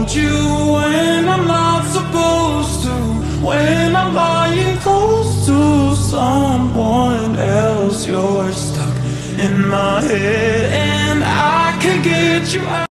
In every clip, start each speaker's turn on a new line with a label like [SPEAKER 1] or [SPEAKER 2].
[SPEAKER 1] hold you when I'm not supposed to, when I'm lying close to someone else. You're stuck in my head and I can't get you out.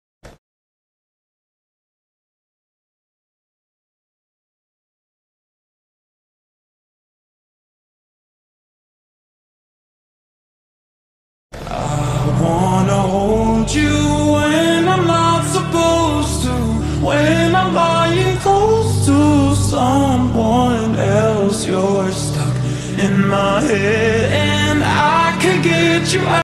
[SPEAKER 1] I wanna hold you when I'm not supposed to, when I'm lying close to someone else. You're stuck in my head and I can't get you out.